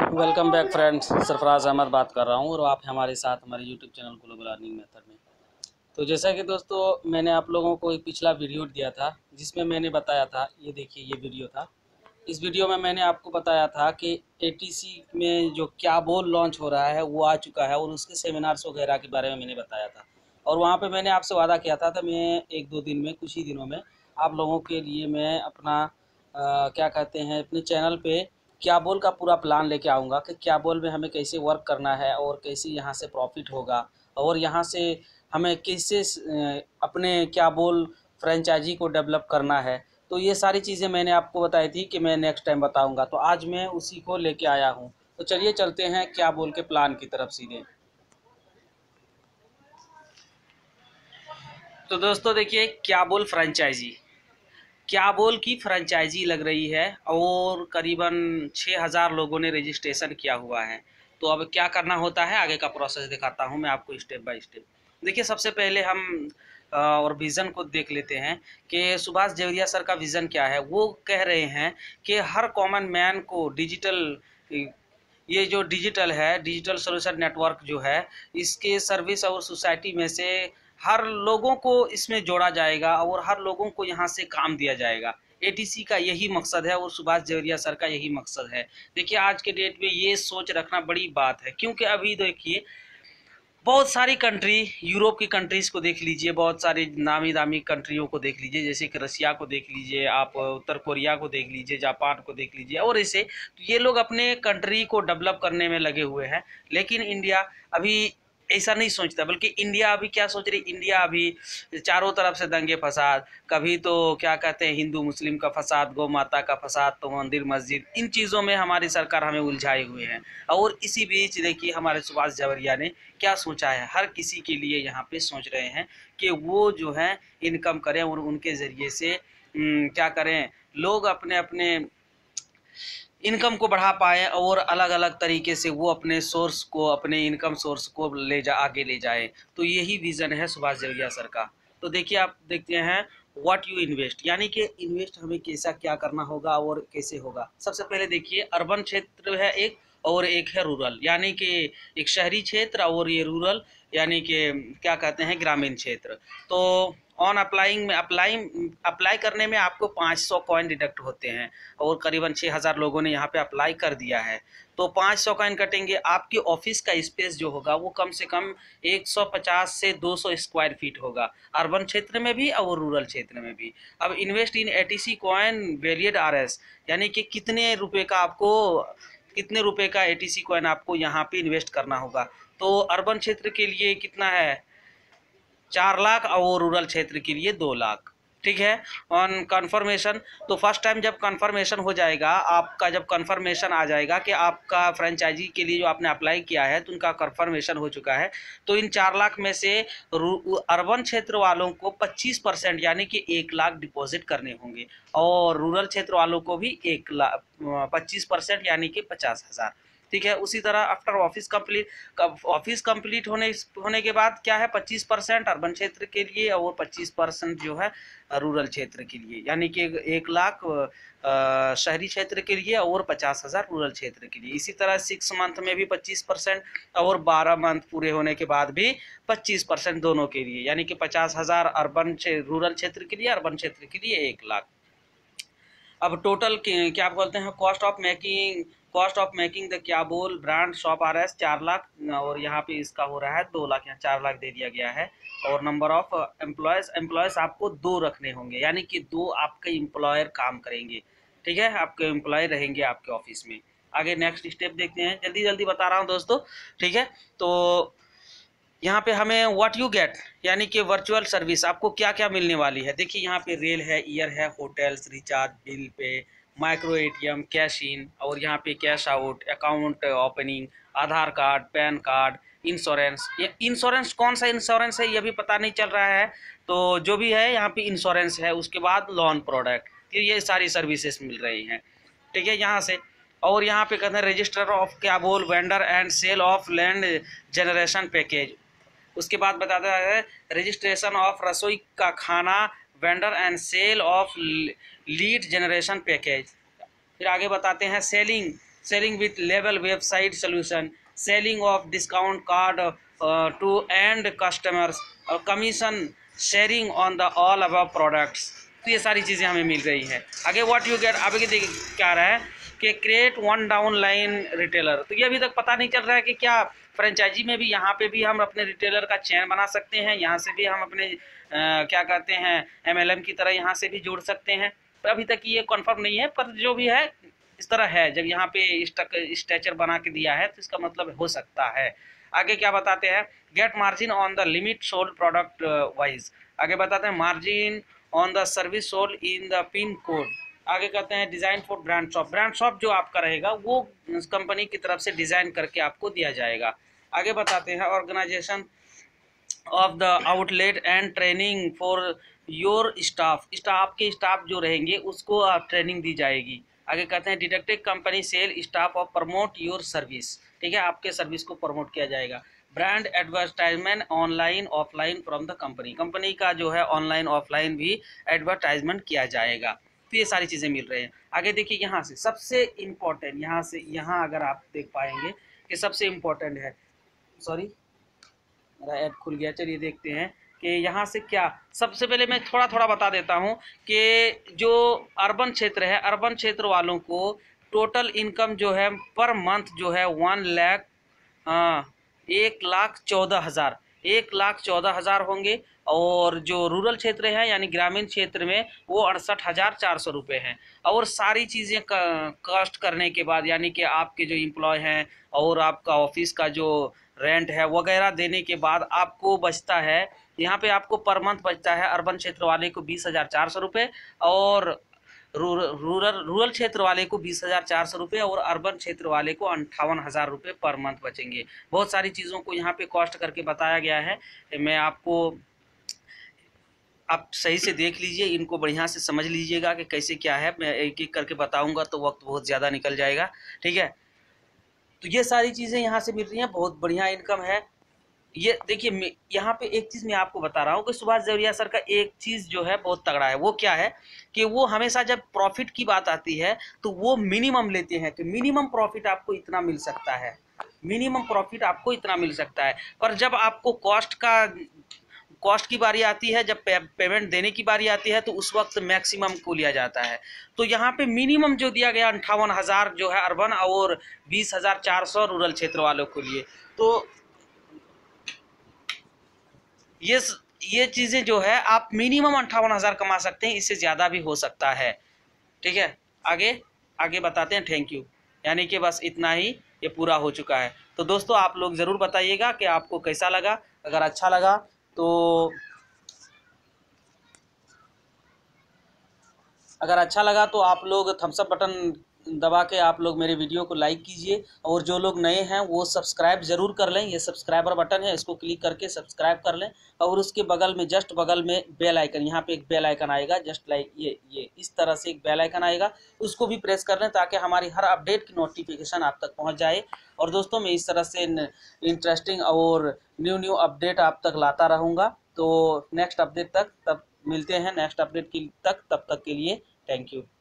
Welcome back friends, Sarfaraz Ahmed बात कर रहा हूँ और आप हमारे साथ हमारे YouTube channel global earning method में। तो जैसा कि दोस्तों मैंने आप लोगों को एक पिछला वीडियो दिया था जिसमें मैंने बताया था, ये देखिए ये वीडियो था। इस वीडियो में मैंने आपको बताया था कि एटीसी में जो क्या बोल लॉन्च हो रहा है वो आ चुका है और उसके सेमिनार्स वगैरह के बारे में मैंने बताया था। और वहाँ पर मैंने आपसे वादा किया था मैं एक दो दिन में, कुछ ही दिनों में आप लोगों के लिए मैं अपना क्या कहते हैं अपने चैनल पे क्या बोल का पूरा प्लान लेके आऊँगा कि क्या बोल में हमें कैसे वर्क करना है और कैसे यहाँ से प्रॉफिट होगा और यहाँ से हमें कैसे अपने क्या बोल फ्रेंचाइजी को डेवलप करना है। तो ये सारी चीज़ें मैंने आपको बताई थी कि मैं नेक्स्ट टाइम बताऊँगा, तो आज मैं उसी को लेके आया हूँ। तो चलिए चलते हैं क्या बोल के प्लान की तरफ सीधे। तो दोस्तों देखिए, क्या बोल फ्रेंचाइजी, क्या बोल की फ्रेंचाइजी लग रही है और करीबन 6000 लोगों ने रजिस्ट्रेशन किया हुआ है। तो अब क्या करना होता है, आगे का प्रोसेस दिखाता हूँ मैं आपको स्टेप बाय स्टेप। देखिए सबसे पहले हम और विज़न को देख लेते हैं कि सुभाष जवरिया सर का विज़न क्या है। वो कह रहे हैं कि हर कॉमन मैन को डिजिटल, ये जो डिजिटल है, डिजिटल सोल्यूशन नेटवर्क जो है, इसके सर्विस और सोसाइटी में से हर लोगों को इसमें जोड़ा जाएगा और हर लोगों को यहाँ से काम दिया जाएगा। एटीसी का यही मकसद है और सुभाष जवरिया सर का यही मकसद है। देखिए आज के डेट में ये सोच रखना बड़ी बात है, क्योंकि अभी देखिए बहुत सारी कंट्री, यूरोप की कंट्रीज़ को देख लीजिए, बहुत सारी नामी दामी कंट्रियों को देख लीजिए, जैसे कि रसिया को देख लीजिए आप, उत्तर कोरिया को देख लीजिए, जापान को देख लीजिए और ऐसे। तो ये लोग अपने कंट्री को डेवलप करने में लगे हुए हैं, लेकिन इंडिया अभी ऐसा नहीं सोचता। बल्कि इंडिया अभी क्या सोच रही, इंडिया अभी चारों तरफ से दंगे फसाद, कभी तो क्या कहते हैं हिंदू मुस्लिम का फसाद, गौ माता का फसाद, तो मंदिर मस्जिद, इन चीज़ों में हमारी सरकार हमें उलझाए हुए हैं। और इसी बीच देखिए हमारे सुभाष जवरिया ने क्या सोचा है, हर किसी के लिए यहाँ पे सोच रहे हैं कि वो जो है इनकम करें और उनके ज़रिए से क्या करें, लोग अपने अपने इनकम को बढ़ा पाएँ और अलग अलग तरीके से वो अपने सोर्स को, अपने इनकम सोर्स को आगे ले जाए। तो यही विज़न है सुभाष जवरिया सर का। तो देखिए आप देखते हैं व्हाट यू इन्वेस्ट, यानी कि इन्वेस्ट हमें कैसा क्या करना होगा और कैसे होगा। सबसे पहले देखिए अर्बन क्षेत्र है एक और एक है रूरल, यानी कि एक शहरी क्षेत्र और ये रूरल यानी कि क्या कहते हैं ग्रामीण क्षेत्र। तो ऑन अप्लाइंग में अप्लाई करने में आपको 500 कॉइन डिडक्ट होते हैं और करीबन 6000 लोगों ने यहाँ पे अप्लाई कर दिया है। तो 500 कॉइन कटेंगे। आपकी ऑफिस का स्पेस जो होगा वो कम से कम 150 से 200 स्क्वायर फीट होगा, अर्बन क्षेत्र में भी और रूरल क्षेत्र में भी। अब invest in ATC coin valid RS, यानी कि कितने रुपए का आपको, कितने रुपए का एटीसी कॉइन आपको यहाँ पे इन्वेस्ट करना होगा। तो अर्बन क्षेत्र के लिए कितना है, 4 लाख और रूरल क्षेत्र के लिए 2 लाख। ठीक है। ऑन कंफर्मेशन, तो फर्स्ट टाइम जब कंफर्मेशन हो जाएगा आपका, जब कंफर्मेशन आ जाएगा कि आपका फ्रेंचाइजी के लिए जो आपने अप्लाई किया है तो उनका कंफर्मेशन हो चुका है, तो इन 4 लाख में से अर्बन क्षेत्र वालों को 25% यानी कि 1 लाख डिपॉजिट करने होंगे और रूरल क्षेत्र वालों को भी 1 लाख 25% यानी कि 50,000। ठीक है। उसी तरह आफ्टर ऑफिस कंप्लीट होने के बाद क्या है, 25% अर्बन क्षेत्र के लिए और 25% जो है रूरल क्षेत्र के लिए, यानी कि 1 लाख शहरी क्षेत्र के लिए और 50,000 रूरल क्षेत्र के लिए। इसी तरह 6 मंथ में भी 25% और 12 मंथ पूरे होने के बाद भी 25% दोनों के लिए, यानी कि 50,000 रूरल क्षेत्र के लिए, अर्बन क्षेत्र के लिए 1 लाख। अब टोटल क्या बोलते हैं कॉस्ट ऑफ मेकिंग द क्या बोल ब्रांड शॉप आ रहा है 4 लाख और यहाँ पे इसका हो रहा है 2 लाख, यहाँ 4 लाख दे दिया गया है। और नंबर ऑफ एम्प्लॉयज़ आपको 2 रखने होंगे, यानी कि 2 आपके एम्प्लॉयर काम करेंगे। ठीक है, आपके एम्प्लॉय रहेंगे आपके ऑफिस में। आगे नेक्स्ट स्टेप देखते हैं, जल्दी जल्दी बता रहा हूँ दोस्तों। ठीक है। तो यहाँ पे हमें व्हाट यू गेट, यानी कि वर्चुअल सर्विस आपको क्या क्या मिलने वाली है। देखिए यहाँ पे रेल है, ईयर है, hotels, recharge, bill pay, micro ATM, cash in और यहाँ pay cash out, account opening, Aadhaar card, PAN card, insurance. ये इंश्योरेंस कौन सा इंश्योरेंस है ये भी पता नहीं चल रहा है, तो जो भी है यहाँ पे इंश्योरेंस है। उसके बाद लोन प्रोडक्ट, ये सारी सर्विसेज मिल रही हैं। ठीक है यहाँ से। और यहाँ पे कहते हैं रजिस्टर ऑफ क्या बोल vendor and sale of land generation package. उसके बाद बताता है रजिस्ट्रेशन ऑफ रसोई का खाना, vendor and sale of lead generation package. फिर आगे बताते हैं selling selling with level website solution, selling of discount card to end customers और commission sharing on the all above products। तो ये सारी चीज़ें हमें मिल रही है। आगे व्हाट यू गेट, आगे देखिए क्या रहा है कि create one down line retailer. तो ये अभी तक पता नहीं चल रहा है कि क्या फ्रेंचाइजी में भी यहाँ पे भी हम अपने रिटेलर का चेन बना सकते हैं, यहाँ से भी हम अपने क्या कहते हैं MLM की तरह यहाँ से भी जोड़ सकते हैं। अभी तक ये कंफर्म नहीं है, पर जो भी है इस तरह है। जब यहाँ पे स्ट्रक्चर बना के दिया है तो इसका मतलब हो सकता है। आगे क्या बताते हैं, get margin on the limit sold product wise. आगे बताते हैं margin on the service sold in the pin code. आगे कहते हैं design for brand shop. Brand shop जो आपका रहेगा वो कंपनी की तरफ से डिज़ाइन करके आपको दिया जाएगा। आगे बताते हैं organisation of the outlet and training for your staff. Staff के स्टाफ जो रहेंगे उसको ट्रेनिंग दी जाएगी। आगे कहते हैं detective company sale staff of promote your service. ठीक है, आपके सर्विस को प्रमोट किया जाएगा। Brand advertisement online offline from the company. Company का जो है ऑनलाइन ऑफलाइन भी एडवर्टाइजमेंट किया जाएगा। तो ये सारी चीज़ें मिल रही हैं। आगे देखिए यहाँ से सबसे इम्पोर्टेंट, यहाँ से यहाँ अगर आप देख पाएंगे कि सबसे इम्पोर्टेंट है, सॉरी मेरा ऐड खुल गया, चलिए देखते हैं कि यहाँ से क्या। सबसे पहले मैं थोड़ा थोड़ा बता देता हूँ कि जो अर्बन क्षेत्र है, अर्बन क्षेत्र वालों को टोटल इनकम जो है पर मंथ जो है 1,14,000 1,14,000 होंगे। और जो रूरल क्षेत्र है यानी ग्रामीण क्षेत्र में वो 68,400 रुपये हैं। और सारी चीज़ें कॉस्ट करने के बाद यानी कि आपके जो एम्प्लॉय हैं और आपका ऑफिस का जो रेंट है वगैरह देने के बाद आपको बचता है, यहाँ पे आपको पर मंथ बचता है अर्बन क्षेत्र वाले को 20,400 रुपये और रूरल क्षेत्र वाले को 20,400 रुपये और अर्बन क्षेत्र वाले को 58,000 रुपये पर मंथ बचेंगे। बहुत सारी चीज़ों को यहाँ पे कॉस्ट करके बताया गया है। मैं आपको, आप सही से देख लीजिए, इनको बढ़िया से समझ लीजिएगा कि कैसे क्या है। मैं एक एक करके बताऊँगा तो वक्त बहुत ज़्यादा निकल जाएगा। ठीक है, तो ये सारी चीज़ें यहाँ से मिल रही हैं, बहुत बढ़िया इनकम है। ये देखिए यहाँ पे एक चीज़ मैं आपको बता रहा हूँ कि सुभाष जवरिया सर का एक चीज़ जो है बहुत तगड़ा है। वो क्या है कि वो हमेशा जब प्रॉफिट की बात आती है तो वो मिनिमम लेते हैं कि मिनिमम प्रॉफिट आपको इतना मिल सकता है, मिनिमम प्रॉफिट आपको इतना मिल सकता है। पर जब आपको कॉस्ट की बारी आती है, जब पेमेंट देने की बारी आती है तो उस वक्त मैक्सिमम को लिया जाता है। तो यहाँ पे मिनिमम जो दिया गया 58,000 जो है अर्बन और 20,400 रूरल क्षेत्र वालों के लिए। तो ये चीज़ें जो है आप मिनिमम 58,000 कमा सकते हैं, इससे ज़्यादा भी हो सकता है। ठीक है, आगे बताते हैं। थैंक यू, यानी कि बस इतना ही, ये पूरा हो चुका है। तो दोस्तों आप लोग ज़रूर बताइएगा कि आपको कैसा लगा। अगर अच्छा लगा तो आप लोग थम्स अप बटन दबा के आप लोग मेरे वीडियो को लाइक कीजिए। और जो लोग नए हैं वो सब्सक्राइब ज़रूर कर लें। ये सब्सक्राइबर बटन है, इसको क्लिक करके सब्सक्राइब कर लें। और उसके बगल में जस्ट बगल में बेल आइकन, यहाँ पे एक बेल आइकन आएगा, जस्ट लाइक ये इस तरह से एक बेल आइकन आएगा, उसको भी प्रेस कर लें ताकि हमारी हर अपडेट की नोटिफिकेशन आप तक पहुँच जाए। और दोस्तों मैं इस तरह से इंटरेस्टिंग और न्यू अपडेट आप तक लाता रहूँगा। तो नेक्स्ट अपडेट तक तब मिलते हैं, नेक्स्ट अपडेट तब तक के लिए थैंक यू।